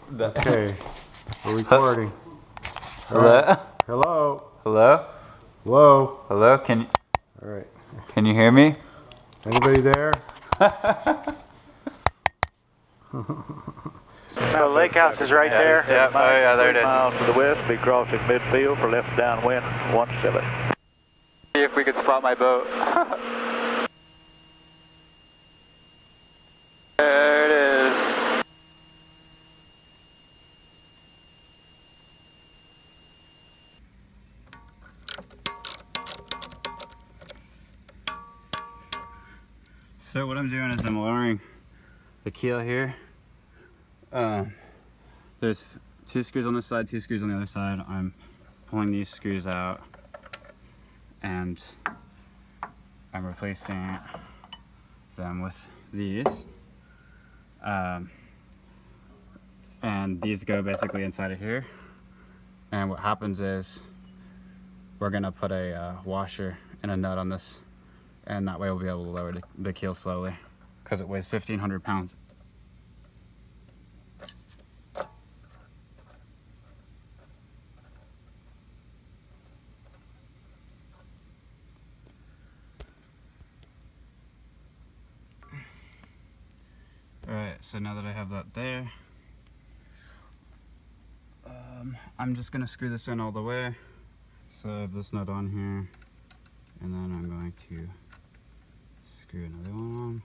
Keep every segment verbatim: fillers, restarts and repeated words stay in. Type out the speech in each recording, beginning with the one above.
Okay, we're recording. Hello? Right. Hello? Hello? Hello? Hello? Can you... Alright. Can you hear me? Anybody there? Now, the lake house is right there. Yeah, oh yeah, there it is. Miles to the west, be crossing midfield for left downwind, one seven. See if we could spot my boat. There it is. So what I'm doing is I'm lowering the keel here. Um, there's two screws on this side, two screws on the other side. I'm pulling these screws out and I'm replacing them with these. Um, and these go basically inside of here. And what happens is we're gonna put a uh, washer and a nut on this, and that way we'll be able to lower the, the keel slowly because it weighs fifteen hundred pounds. Alright, so now that I have that there, um, I'm just going to screw this in all the way. So I have this nut on here, and then I'm going to screw another one on.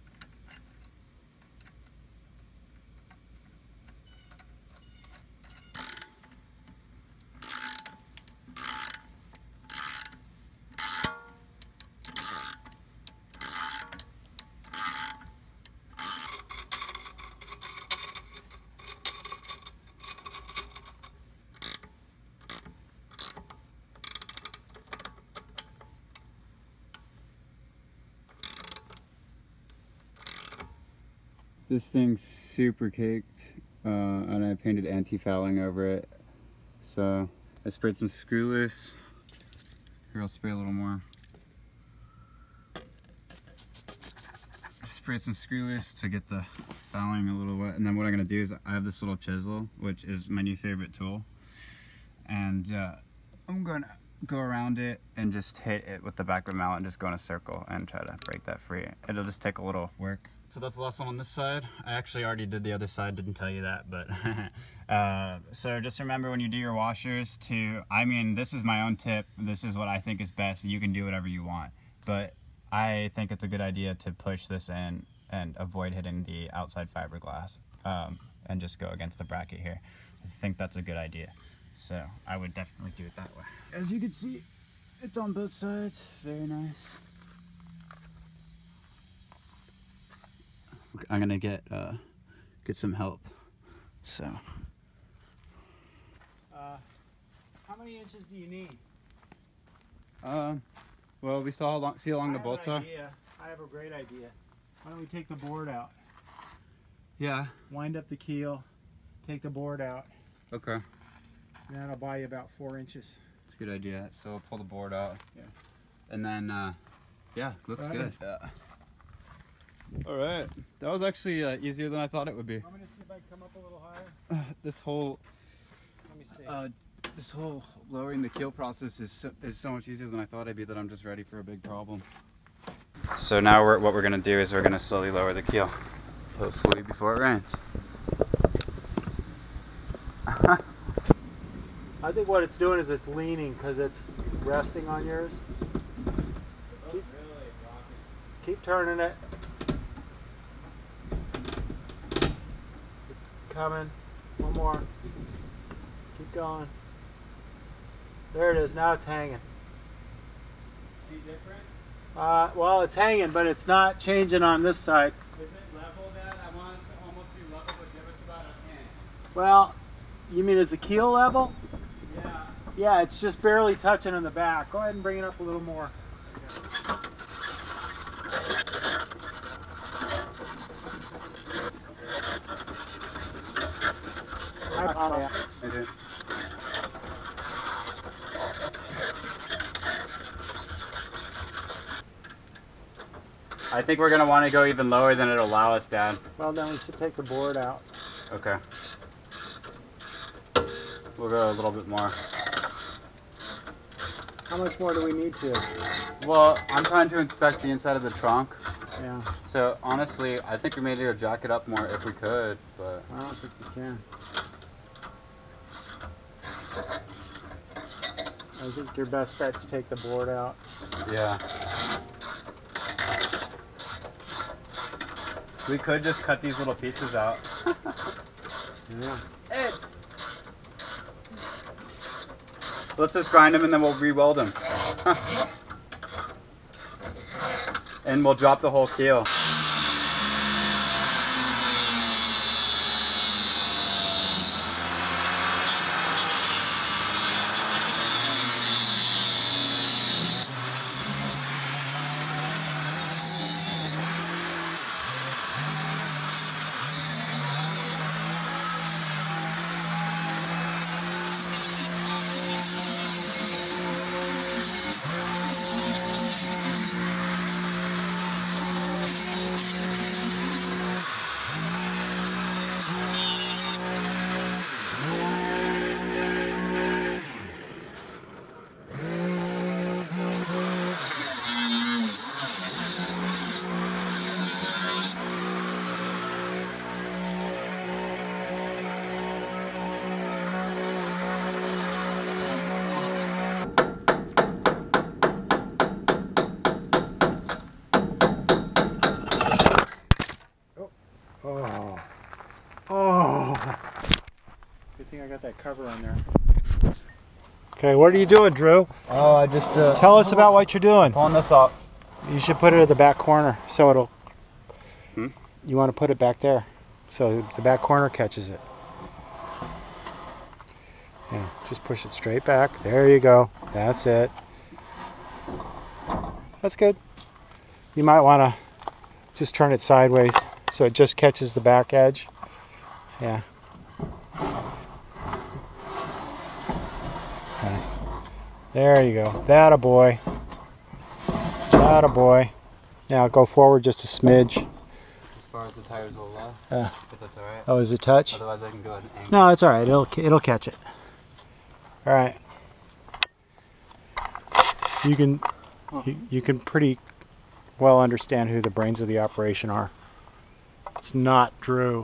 This thing's super caked, uh, and I painted anti-fouling over it. So I sprayed some screw loose. Here, I'll spray a little more. Spray some screw loose to get the fouling a little wet. And then what I'm gonna do is I have this little chisel, which is my new favorite tool. And uh, I'm gonna go around it and just hit it with the back of the mallet and just go in a circle and try to break that free. It'll just take a little work. So that's the last one on this side. I actually already did the other side, didn't tell you that, but uh, so just remember when you do your washers to, I mean, this is my own tip. This is what I think is best. You can do whatever you want, but I think it's a good idea to push this in and avoid hitting the outside fiberglass um, and just go against the bracket here. I think that's a good idea. So I would definitely do it that way. As you can see, it's on both sides. Very nice. I'm gonna get uh, get some help. So. Uh, how many inches do you need? Um. Well, we saw how long, see how long I the have bolts an are. idea. I have a great idea. Why don't we take the board out? Yeah. Wind up the keel, take the board out, Okay. and that'll buy you about four inches. It's a good idea. So we'll pull the board out. Yeah. And then, uh, yeah, looks Right. good. Yeah. All right. That was actually uh, easier than I thought it would be. I'm gonna see if I can come up a little higher. This whole, Let me see. uh, this whole lowering the keel process is so, is so much easier than I thought it'd be. That I'm just ready for a big problem. So now we're, what we're gonna do is we're gonna slowly lower the keel, hopefully before it rains. I think what it's doing is it's leaning because it's resting on yours. Keep, keep turning it. It's coming. One more. Keep going. There it is. Now it's hanging. Any different? Uh, well, it's hanging, but it's not changing on this side. Is it level that? I want it to almost be level, but give us about an inch. Well, you mean is the keel level? Yeah. Yeah, it's just barely touching in the back. Go ahead and bring it up a little more. Oh, yeah. Is it? I think we're gonna want to go even lower than it'll allow us, Dad. Well, then we should take the board out. Okay. We'll go a little bit more. How much more do we need to? Well, I'm trying to inspect the inside of the trunk. Yeah. So honestly, I think we may need to jack it up more if we could, but I don't think you can. I think your best bet is to take the board out. yeah. We could just cut these little pieces out. Yeah. Ed. Let's just grind them and then we'll re-weld them. And we'll drop the whole keel. Oh. Oh. Good thing I got that cover on there. Okay, what are you doing, Drew? Oh, I just uh, Tell us about what you're doing. pulling this up. You should put it at the back corner so it'll... Hmm? You want to put it back there so the back corner catches it. Yeah, just push it straight back. There you go. That's it. That's good. You might want to just turn it sideways so it just catches the back edge. Yeah. Okay. There you go. That a boy. That a boy. Now go forward just a smidge. As far as the tires will allow. Uh, If that's alright. oh, is it touch? Otherwise I can go ahead and angle. No, it's all right. It'll it'll catch it. All right. You can you, you can pretty well understand who the brains of the operation are. It's not Drew.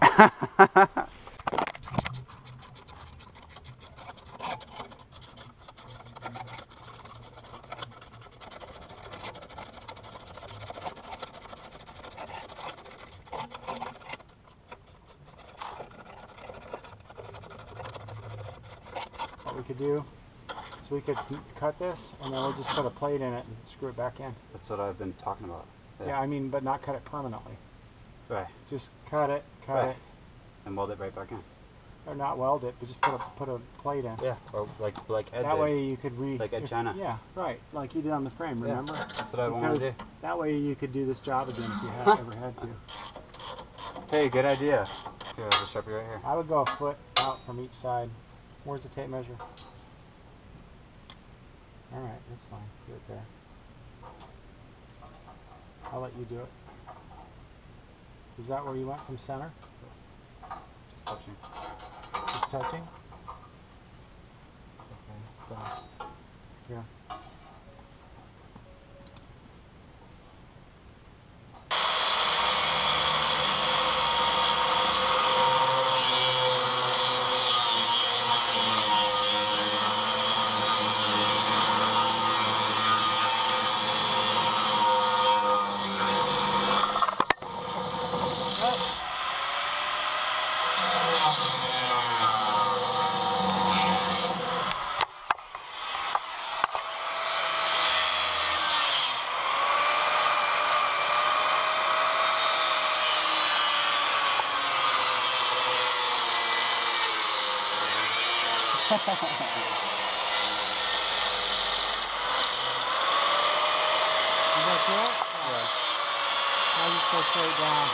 What we could do is we could cut this and then we'll just put a plate in it and screw it back in. That's what I've been talking about. Yeah, I mean, but not cut it permanently. Right. Just cut it, cut Right. it, And weld it right back in. or not weld it, but just put a put a plate in. Yeah. Or like like Ed That did. way you could re Like Ed if- China. Yeah, right. Like you did on the frame. Yeah, Remember? That's what I want to Because do. that way you could do this job again if you had, ever had to. Hey, good idea. Here, I'll just sharpie right here. I would go a foot out from each side. Where's the tape measure? All right, that's fine. Do it there. I'll let you do it. Is that where you went from center? Just touching. Just touching? Okay, so, yeah. Is that good? Yeah. Now just go straight down.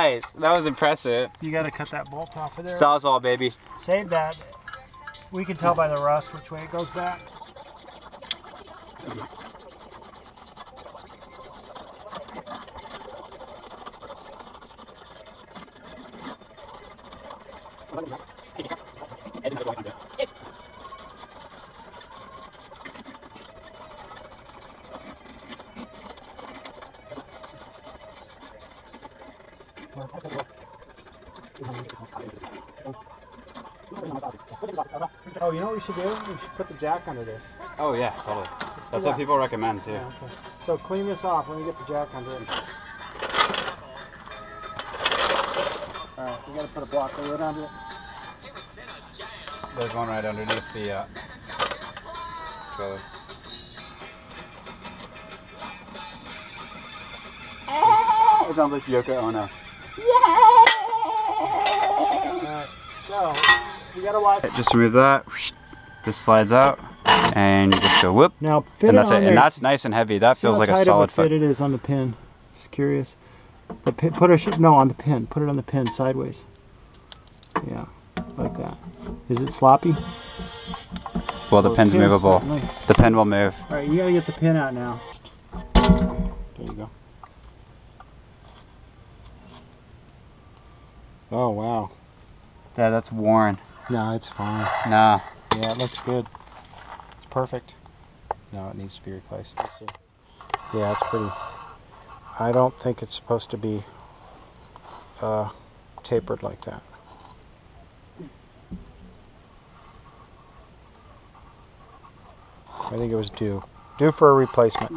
Nice. That was impressive. You got to cut that bolt off of there. Sawzall, baby. Save that. We can tell by the rust which way it goes back. Oh, you know what we should do? We should put the jack under this. Oh yeah, totally. That's what people recommend too. Yeah, okay. So clean this off when we get the jack under it. Alright, we gotta put a block of wood under it. There's one right underneath the uh, trailer. It sounds like Yoko Ono. Alright, so we gotta watch. Just remove that. This slides out, and you just go whoop. Now fit And it that's on it. there. And that's nice and heavy. That See feels how like a tight solid of a fit foot. it is on the pin. Just curious. The pin, put a sh no on the pin. Put it on the pin sideways. Yeah, like that. Is it sloppy? Well, the Well, pin's pin's movable. certainly- The pin will move. All right, you gotta get the pin out now. There you go. Oh wow. Yeah, that's worn. No, it's fine. Nah. Yeah, it looks good. It's perfect. No, it needs to be replaced. Let's see. Yeah, it's pretty. I don't think it's supposed to be uh, tapered like that. I think it was due. Due for a replacement.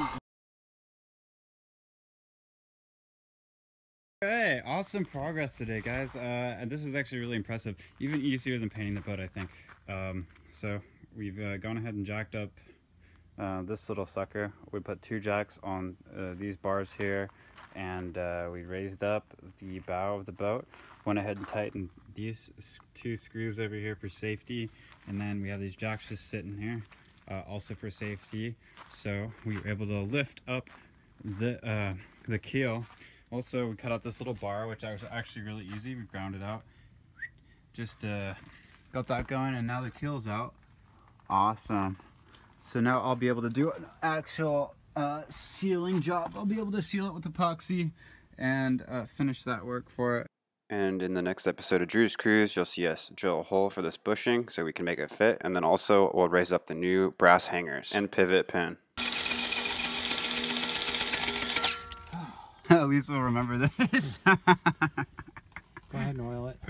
Hey, awesome progress today, guys. Uh, and this is actually really impressive. Even easier than painting the boat, I think. Um, so we've uh, gone ahead and jacked up uh, this little sucker. We put two jacks on uh, these bars here, and uh, we raised up the bow of the boat. Went ahead and tightened these two screws over here for safety, and then we have these jacks just sitting here, uh, also for safety. So we were able to lift up the uh, the keel. Also, we cut out this little bar, which was actually really easy. We ground it out. Just uh, got that going, and now the keel's out. Awesome. So now I'll be able to do an actual uh, sealing job. I'll be able to seal it with epoxy and uh, finish that work for it. And in the next episode of Drew's Cruise, you'll see us drill a hole for this bushing so we can make it fit. And then also we'll raise up the new brass hangers and pivot pin. At least we'll remember this. Go ahead and oil it.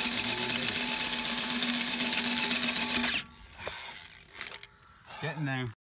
Getting there.